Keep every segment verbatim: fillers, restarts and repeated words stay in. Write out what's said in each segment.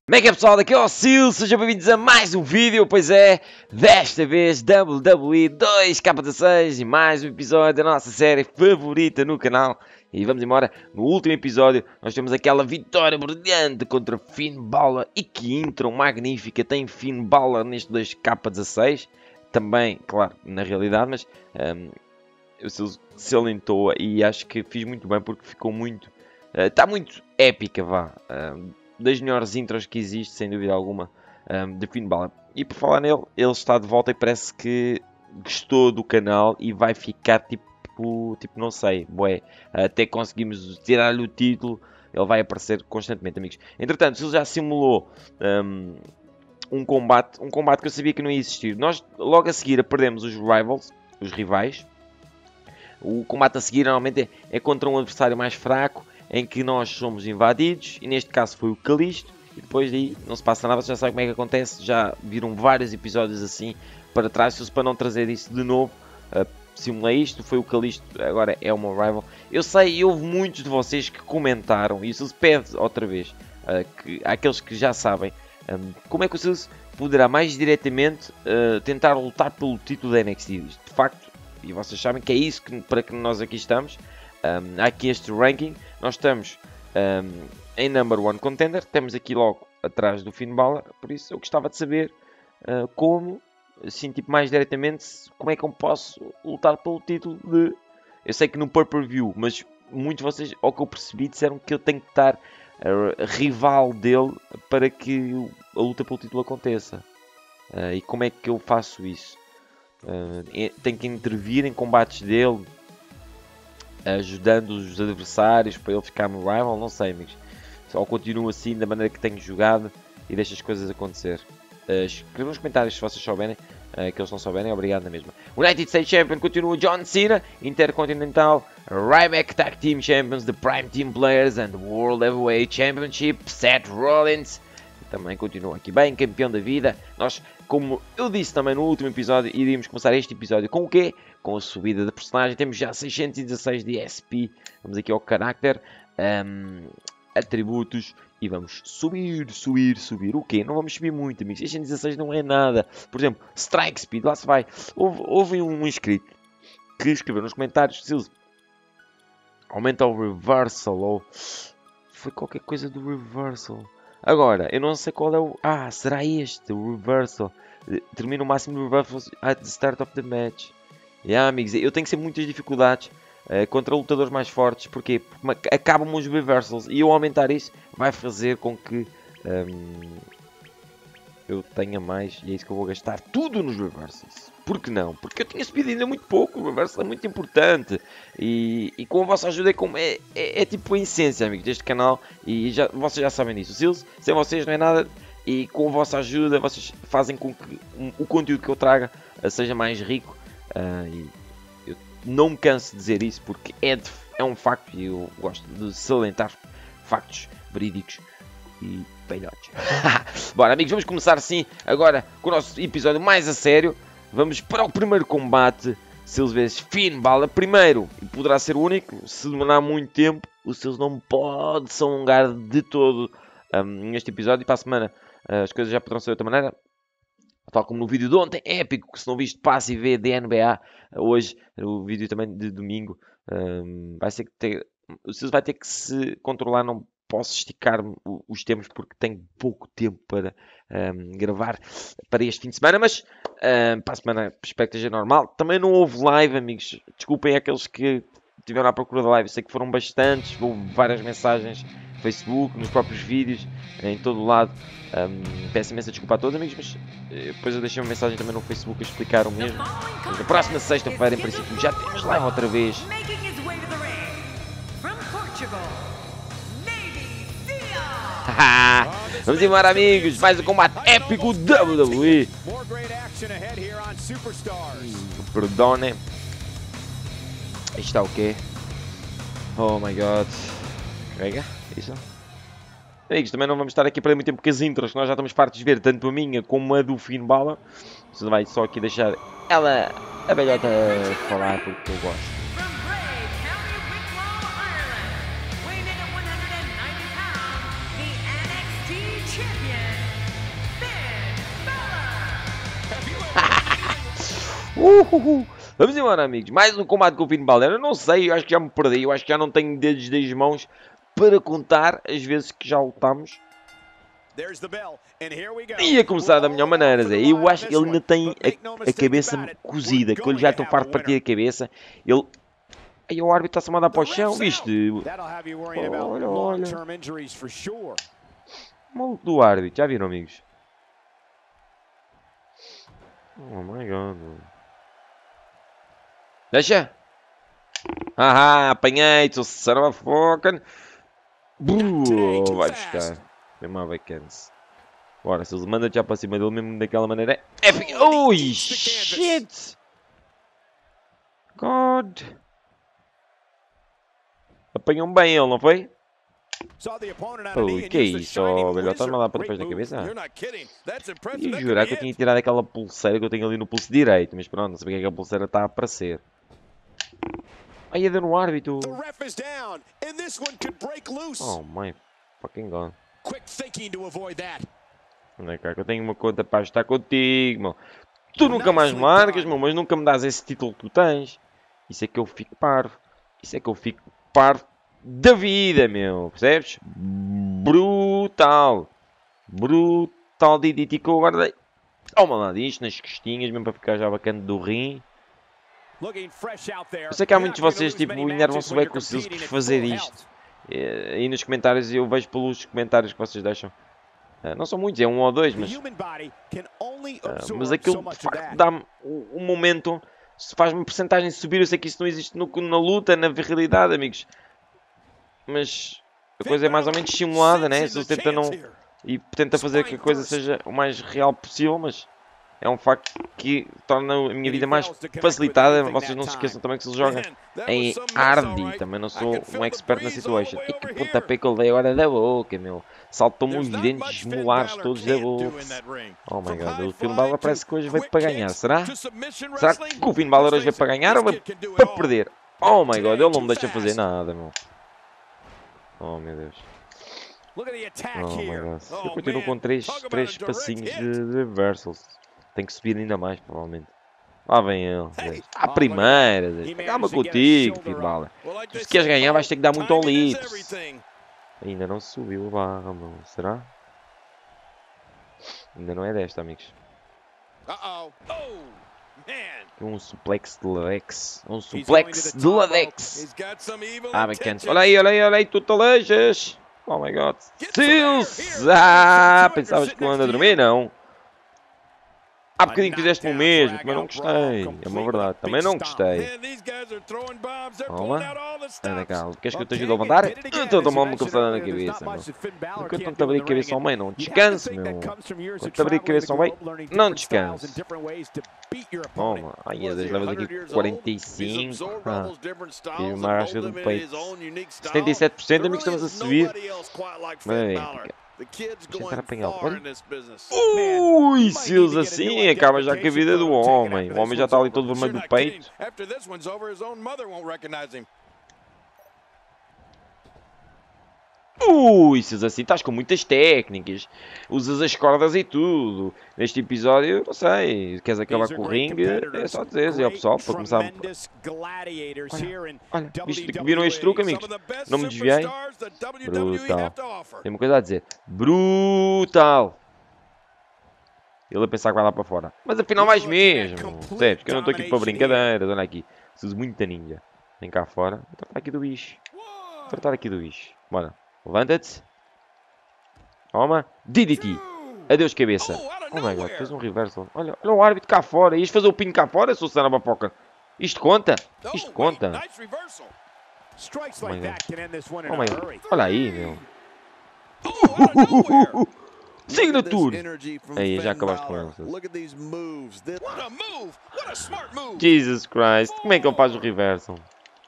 Como é que é, pessoal? Daqui é o Sil, sejam bem-vindos a mais um vídeo. Pois é, desta vez W W E dois K dezasseis e mais um episódio da nossa série favorita no canal. E vamos embora. No último episódio nós temos aquela vitória brilhante contra Finn Balor. E que intro magnífica tem Finn Balor neste dois K dezasseis. Também, claro, na realidade, mas um, eu salientou e acho que fiz muito bem porque ficou muito... Está uh, muito épica, vá. Um, das melhores intros que existe, sem dúvida alguma, um, de Finn Balor. E por falar nele, ele está de volta e parece que gostou do canal e vai ficar tipo, tipo não sei, bué, até conseguimos tirar-lhe o título, ele vai aparecer constantemente, amigos. Entretanto, ele já simulou um, um combate, um combate que eu sabia que não ia existir. Nós, logo a seguir, perdemos os rivals, os rivais. O combate a seguir, normalmente, é, é contra um adversário mais fraco, em que nós somos invadidos, e neste caso foi o Kalisto, e depois daí não se passa nada, você já sabe como é que acontece, já viram vários episódios assim para trás, para não trazer isso de novo, uh, simulei isto, foi o Kalisto, agora é o meu rival. Eu sei, e houve muitos de vocês que comentaram, e o Silas pede outra vez, uh, que, àqueles que já sabem, um, como é que o Silas poderá mais diretamente uh, tentar lutar pelo título da N X T, de facto, e vocês sabem que é isso que, para que nós aqui estamos. Um, há aqui este ranking, nós estamos um, em number one contender, temos aqui logo atrás do Finn Balor, por isso eu gostava de saber uh, como, assim, tipo, mais diretamente, como é que eu posso lutar pelo título de... Eu sei que no pay-per-view, mas muitos de vocês, ao que eu percebi, disseram que eu tenho que estar uh, rival dele para que a luta pelo título aconteça. Uh, e como é que eu faço isso? Uh, tenho que intervir em combates dele, ajudando os adversários para ele ficar no rival, não sei, amigos. Só continuo assim da maneira que tenho jogado e deixo as coisas acontecer. Uh, escrevam nos comentários se vocês souberem, uh, que eles não souberem, obrigado na mesma. United States Champion continua John Cena, Intercontinental, Ryback Tag Team Champions, The Prime Team Players and the World Heavyweight Championship, Seth Rollins. Também continua aqui bem, campeão da vida. Nós, como eu disse também no último episódio, iríamos começar este episódio com o quê? Com a subida da personagem. Temos já seiscentos e dezasseis de S P. Vamos aqui ao carácter, um, atributos e vamos subir, subir, subir. O quê? Não vamos subir muito, amigos. seiscentos e dezasseis não é nada. Por exemplo, Strike Speed, lá se vai. Houve, houve um inscrito que escreveu nos comentários, se aumenta o reversal ou foi qualquer coisa do reversal. Agora, eu não sei qual é o... Ah, será este, o reversal. Termina o máximo de reversals at the start of the match. Yeah, amigos, eu tenho que ser muitas dificuldades uh, contra lutadores mais fortes. Porquê? Porque acabam os reversals. E eu aumentar isso vai fazer com que um, eu tenha mais. E é isso que eu vou gastar tudo nos reversals. Por que não? Porque eu tinha subido ainda muito pouco. O reversal é muito importante. E, e com a vossa ajuda é, como, é, é, é tipo a essência, amigos, deste canal. E já, vocês já sabem disso. Seals, sem vocês não é nada. E com a vossa ajuda vocês fazem com que um, o conteúdo que eu traga uh, seja mais rico. Uh, e eu não me canso de dizer isso porque é, de, é um facto e eu gosto de salientar factos verídicos e velhotes. Bora, amigos, vamos começar assim agora com o nosso episódio mais a sério. Vamos para o primeiro combate. Seals vezes Finn Balor. Primeiro, e poderá ser o único, se demorar muito tempo, o Seals não pode se alongar de todo um, neste episódio. E para a semana uh, as coisas já poderão ser de outra maneira. Tal como no vídeo de ontem, épico, que se não viste, passe e vê de N B A. Hoje, o vídeo também de domingo, um, vai ser que ter, o Seals vai ter que se controlar, não posso esticar os tempos porque tenho pouco tempo para um, gravar para este fim de semana, mas um, para a semana espero que esteja normal. Também não houve live, amigos, desculpem aqueles que estiveram à procura da live, eu sei que foram bastantes, houve várias mensagens no Facebook, nos próprios vídeos, em todo o lado. Um, peço imensa desculpa a todos, amigos, mas uh, depois eu deixei uma mensagem também no Facebook a explicar o mesmo. Mas na próxima sexta-feira, em princípio, já temos live outra vez. Vamos embora, amigos, mais um combate épico W W E. Perdone. Isto está o quê? Oh my god. Pega, isso. Amigos, também não vamos estar aqui a perder muito tempo com as intros, que nós já estamos fartos de ver, tanto a minha como a do Finn Balor. Você vai só aqui deixar ela, a velhota, falar porque eu gosto. Champion, Uhuhu. Vamos embora, amigos. Mais um combate com o Finn Balor. Eu não sei, eu acho que já me perdi. Eu acho que já não tenho dedos das mãos para contar as vezes que já lutamos. E a começar da melhor maneira, Zé. Eu acho que ele ainda tem a, a cabeça cozida. Que ele já estou farto de partir a cabeça. Ele... Aí o árbitro está-se a mandar para o chão, viste? Olha, olha. Maluco do árbitro, já viram, amigos? Oh my god. Deixa! Haha, apanhei-te, o son of a fucking... Vai buscar. Mesmo a vacância. Bora, se ele manda já para cima dele mesmo daquela maneira... É... Ui, shit! God! Apanhou bem ele, não foi? Ui, que é isso, oh, velho? Estás-me a dar para depois da cabeça? E jurar que eu tinha tirado aquela pulseira que eu tenho ali no pulso direito. Mas pronto, não sabia que a pulseira está a aparecer. Aí é dando no árbitro. Oh my fucking god. Não é, cara, que eu tenho uma conta para estar contigo, meu. Tu nunca mais marcas, meu, mas nunca me dás esse título que tu tens. Isso é que eu fico parvo. Isso é que eu fico parvo da vida, meu. Percebes? Brutal. Brutal D D T que eu agora dei. Toma lá disto, nas costinhas, mesmo para ficar já bacana do rim. Eu sei que há muitos de vocês, tipo, enervam-se bem com o Seals por fazer isto. E nos comentários, eu vejo pelos comentários que vocês deixam. Não são muitos, é um ou dois, mas... Mas aquilo, de facto, dá-me o momento... Se faz uma porcentagem subir, eu sei que isso não existe no, na luta, na realidade, amigos. Mas a coisa é mais ou menos simulada, né? Se você tenta não... E tenta fazer que a coisa seja o mais real possível, mas... É um facto que torna a minha vida mais facilitada. Vocês não se esqueçam também que se joga em Hardy. Também não sou um expert na situation. E que pontapé que eu dei agora da boca, meu. Saltou-me os dentes molares todos da boca. Oh my god, o Finn Balor parece que hoje veio para ganhar. Será? Será que o Finn Balor hoje veio para ganhar ou veio para perder? Oh my god, ele não me deixa fazer nada, meu. Oh meu Deus. Oh my god. Eu continuo com três, três passinhos de, de reversals. Tem que subir ainda mais, provavelmente. Lá vem ele. À primeira. Calma contigo, Finn Balor. Se queres ganhar, vais ter que dar muito ao litro. Ainda não subiu lá, meu. Será? Ainda não é desta, amigos. Um suplex de Ladex. Um suplex de Ladex. Ah, bacana. Olha aí, olha aí, olha aí. Tu te alejas. Oh my god. Seals. Ah, pensavas que eu ando a dormir? Não. Há bocadinho fizeste-me o mesmo, também não gostei. É uma verdade, também não gostei. Toma. Anda cá, queres que eu te ajude a levantar? Então toma uma cabeçada na cabeça, meu. Nunca estou-te a abrir a cabeça ao meio, não descanse, meu. Quando te abrir a cabeça ao meio, não descanse. Toma. Ai, Deus, levas aqui quarenta e cinco. Ah, e uma rasca do peito. setenta e sete por cento, amigos, estamos a subir. Magnífica. Vou tentar apanhá-lo. Ui, Seals assim acaba já com a vida do homem. O homem já está ali todo vermelho do peito. Ui, Seals assim, estás com muitas técnicas. Usas as cordas e tudo. Neste episódio, não sei. Queres acabar com o ringue? É só dizer, é o pessoal, para começar. Olha, olha, visto, viram este truque, amigos? Não me desviei. Brutal. Tem uma coisa a dizer. Brutal. Ele a pensar que vai lá para fora. Mas afinal vais mesmo. Percebes? Que eu não estou aqui para brincadeiras. Olha aqui. Preciso muita ninja. Vem cá fora. Vou tratar aqui do bicho. Vou tratar aqui do bicho. Bora. Levanta-te. Toma. D D T. Adeus, cabeça. Oh my god, fez um reversal. Olha, olha o árbitro cá fora. Ias fazer o pino cá fora, sou Sana Bapoca. Isto conta? Isto conta. Oh my god. Oh my god. Olha aí, meu. Signature. Aí, já acabaste com ela. Jesus Christ. Como é que ele faz o reversal?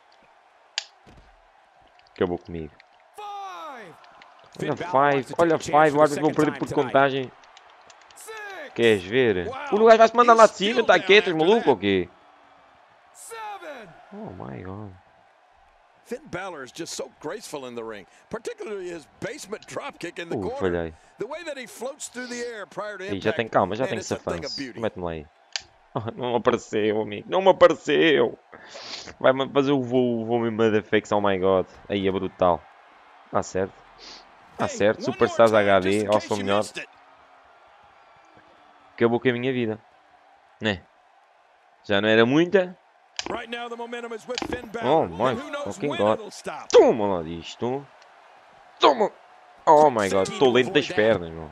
Acabou comigo. Olha five, olha five, o árbitro vão perder por contagem. Queres ver? O gajo vai-se mandar lá de cima, tá quieto, maluco ou quê? Oh my god. Finn Balor is just so graceful in the ring, particularly his basement dropkick in the Uh, corner. falhei. The way that he floats through the air prior to Ih, impact. já tem calma, já tem Man, it's a thing of safão. beauty. Mete-me lá aí. Não apareceu, amigo. Não me apareceu. Vai-me fazer o voo, o voo mesmo da Fakes. Oh my god. Aí é brutal. Está certo. Está certo. Superstars H D. Ao som melhor. Acabou com a minha vida. Né? Já não era muita. Oh my fucking god. Toma lá disto. Toma. Oh my god. Estou lento das pernas, meu.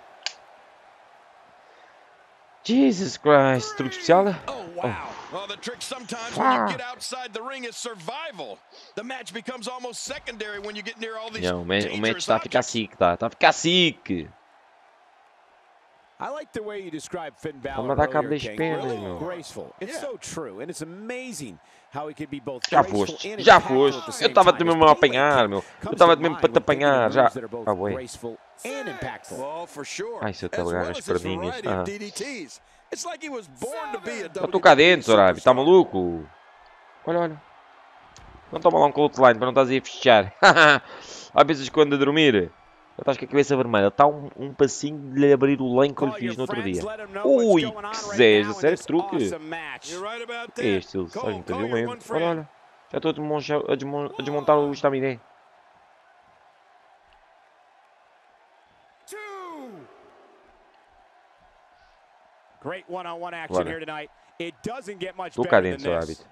Jesus Christ. Truque especial? Oh. Well, the trick sometimes when you get outside the ring is survival. The match becomes almost secondary when you get near all these Não, o match está a ficar sick, tá? Está a ficar sick. I like the way you describe Finn Balor. Vamos dar cabo das pernas, meu. Graceful. It's so true, and it's amazing how he can be both já foste, já foste. Eu estava mesmo a apanhar, meu. Eu estava mesmo para te apanhar, já. Ah, ué. Ai, se eu te agarrar as perninhas. Ah. Eu estou cá dentro, Zorabi. Está maluco? Olha, olha. Não toma lá um clothesline para não estás aí a fechar. Há vezes que ando a dormir. Já estás com a cabeça vermelha. Está um, um passinho de lhe abrir o lenho que eu lhe fiz no outro dia. Ui, que zés. A sério que truque? O que é este? Olha, muito violento. Olha, olha. Já estou a, desmontar, a, desmon a desmontar o estaminé. Estou cá dentro, seu hábito.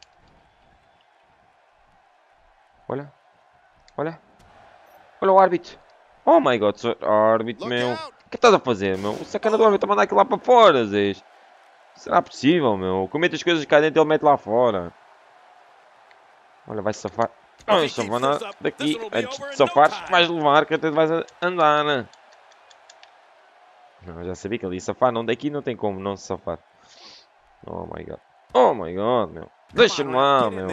Olha. Olha. Olha o árbitro. Oh my god, sou árbitro, meu. O que estás a fazer, meu? O sacana do árbitro está a mandar aquilo lá para fora, Zé. Será possível, meu? Comete as coisas cá dentro e ele mete lá fora. Olha, vai safar. Não, safar nada daqui. Antes de safar, vais levar que até vais andar, né? Não, já sabia que ele ia safar. Não, daqui não tem como não se safar. Oh my god. Oh my god, meu. Deixa-me lá, meu.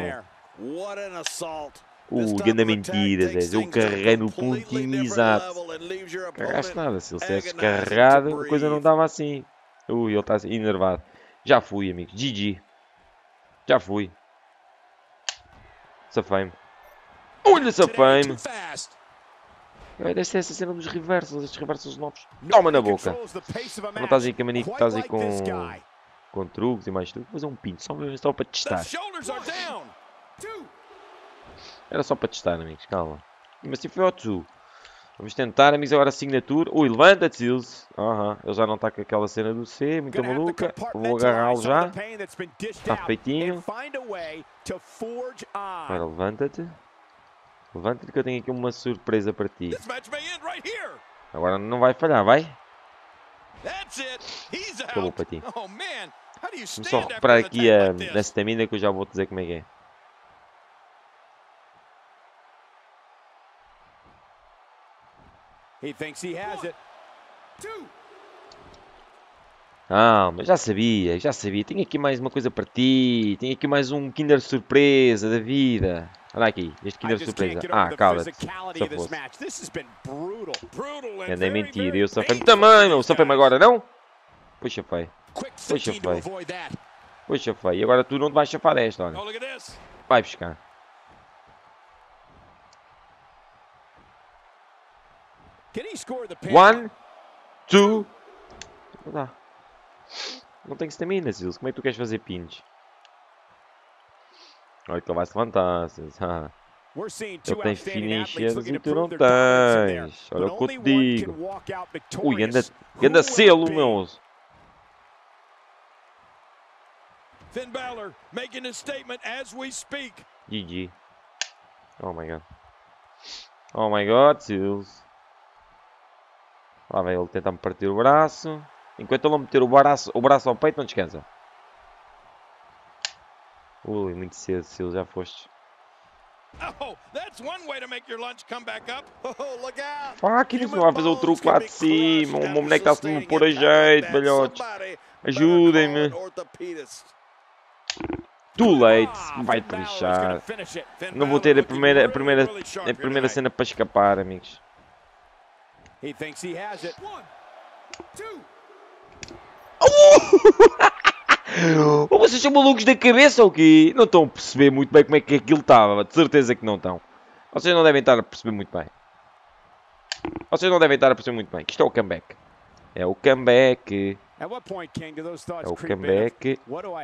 Uh, grande mentira, Zé. Eu carreguei no pontinho exato. Carregaste nada. Se ele tivesse carregado, a coisa não dava assim. Ui, ele está enervado. Já fui, amigos. G G. Já fui. Safei-me. Olha, safei-me. Deve ser essa cena dos reversos. Estes reversos novos. Toma na boca. Não estás aí com a manico, estás aí com, com truques e mais truques. Vou fazer um pinto. Só, só para testar. Era só para testar, amigos, calma. Mas assim foi o two. Vamos tentar, amigos, agora a assinatura. Ui, levanta-te, Sills. Aham, ele já não está com aquela cena do C, muito maluca. Vou agarrá-lo já. Está feitinho. Agora levanta-te. Levanta-te que eu tenho aqui uma surpresa para ti. Agora não vai falhar, vai? Acabou para ti. Vamos só recuperar aqui a, a stamina que eu já vou dizer como é que é. Ah, mas já sabia, já sabia. Tenho aqui mais uma coisa para ti. Tenho aqui mais um Kinder Surpresa da vida. Olha aqui, este Kinder Surpresa. Ah, cala-te. Só fosse. Andei mentira. Eu safei-me também, meu. Safei-me agora, não? Puxa, feio. Puxa, feio. Puxa, feio. E agora tu não te vais chafar desta, olha. Vai buscar. One, two. Não dá. Não tenho stamina, Sills. Como é que tu queres fazer pins? Olha que ele vai se levantar, Sills. Ah. Ele tem finishers e tu não tens. Olha o que eu te digo. Ui, anda, anda selo, meu. Finn Balor making his statement as we speak. G G. Oh my god. Oh my god, Sills. Lá vai ele tentar me partir o braço. Enquanto ele não meter o braço, o braço ao peito, não descansa. Ui, muito cedo, Sills, já foste. Oh, that's one way to make your lunch come back up. Oh, look out. Ah, que isso não vai fazer o truque lá de cima. O meu boneco está-se a me pôr a jeito, velhotes. Ajudem-me. Too late. Vai-te lixar. Não vou ter a primeira, a primeira, a primeira cena para escapar, amigos. He thinks he has it. One, two. Oh, vocês são malucos da cabeça ou quê? Não estão a perceber muito bem como é que aquilo estava. De certeza que não estão. Vocês não devem estar a perceber muito bem. Vocês não devem estar a perceber muito bem. Isto é o comeback. É o comeback. É o comeback.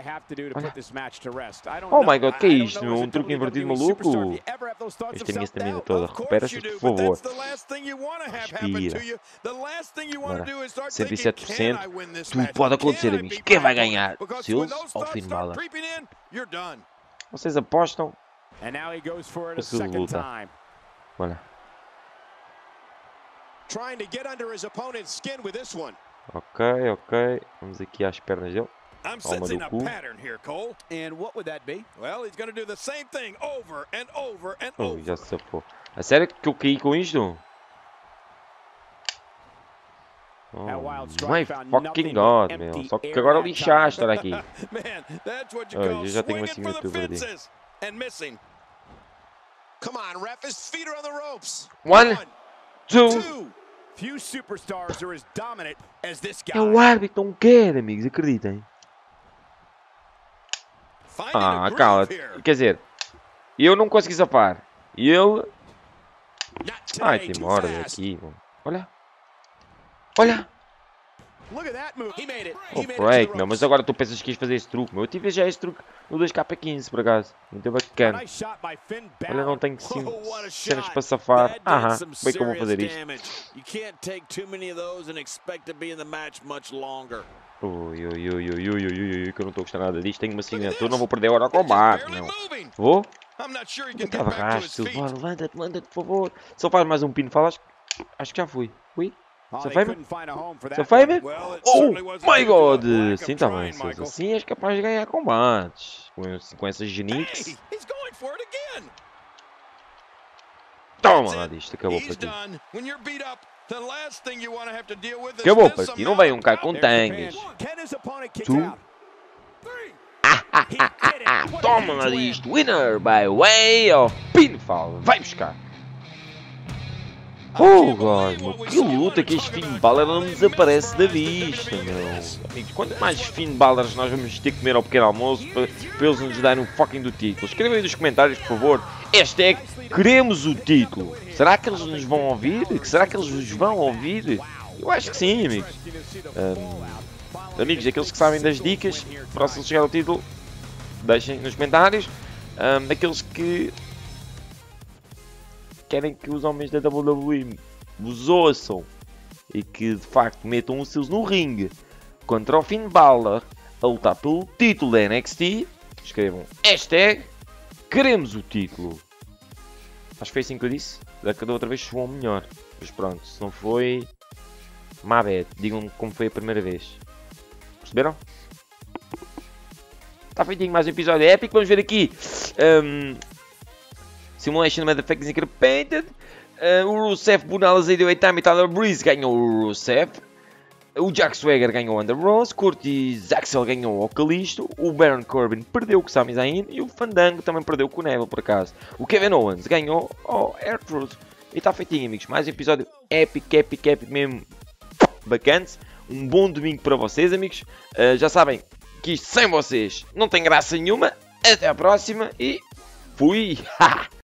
Oh my god, que é isto, meu? Um truque invertido maluco. Isto tem minha estamina toda. Recupera-se, por favor. Respira. Agora, cento e sete por cento. Tudo pode acontecer, amigos. Quem vai ganhar? Seals ou Finn Balor? Vocês apostam? O Seals luta. Olha. Ok, ok. Vamos aqui às pernas dele. I'm sensing a pattern here, Cole. And what would that be? Well, he's going to do the same thing over and over and oh, over. Já se safou. A sério que eu caí com isto? Oh my fucking god, meu. Só que agora lixaste, olha aqui. Oh, eu já tenho uma assinatura ali. One, two. É o árbitro, não quer, amigos, acreditem. Ah, cala. Quer dizer, eu não consegui safar. E ele... Ai, tem morda aqui, mano. Olha. Olha. Oh, break, meu. Mas agora tu pensas que ias fazer esse truque, meu. Eu tive já esse truque no dois K quinze, por acaso. Muito bacana. Olha, não tenho cinco cenas para safar. Aham, bem que eu vou fazer isto. Ui, ui, ui, ui, ui, ui, ui, que eu não estou a gostar nada disto. Tenho uma assinatura, não vou perder agora ao combate, não. Vou? Estava rastro, bora, levanta-te, levanta-te, por favor. Só faz mais um pinfall, acho, acho que já fui. Fui? Safei-me? Safei-me? Oh my god! Sim, tá bem, Seals. Assim és capaz de ganhar combates. Com, com essas genix. Toma lá disto, acabou para ti. Acabou para ti, não vem um cara com tanques. Tu? Ah, ah, ah, ah, ah. Toma lá disto, winner by way of pinfall. Vai buscar. Oh god, meu, que luta que este Finn Balor não desaparece da vista, meu. Amigos, quanto mais Finn Balors nós vamos ter que comer ao pequeno almoço para, para eles nos darem um fucking do título? Escrevem aí nos comentários, por favor. Hashtag queremos o título. Será que eles nos vão ouvir? Será que eles nos vão ouvir? Eu acho que sim, amigos. Um, amigos, aqueles que sabem das dicas para se chegar ao título, deixem nos comentários. Um, aqueles que querem que os homens da W W E vos ouçam e que de facto metam os seus no ringue contra o Finn Balor a lutar pelo título da N X T, escrevam hashtag queremos o título. Acho que foi assim que eu disse. Da outra vez soou melhor. Mas pronto, se não foi, my bad. Digam-me como foi a primeira vez. Perceberam? Está feitinho mais um episódio épico. Vamos ver aqui. Um, Simulation Motherfuckers Incorporated. Uh, o Rusev Bunalas deu oito time e Tyler Breeze ganhou o Rusev. O Jack Swagger ganhou o Under Rose. Curtis Axel ganhou o Kalisto. O Baron Corbin perdeu com o Sami Zayn. E o Fandango também perdeu com o Neville, por acaso. O Kevin Owens ganhou o R-Truth. E está feitinho, amigos. Mais um episódio épico, épico, épico mesmo. Bacante. Um bom domingo para vocês, amigos. Uh, já sabem que isto sem vocês não tem graça nenhuma. Até à próxima e fui!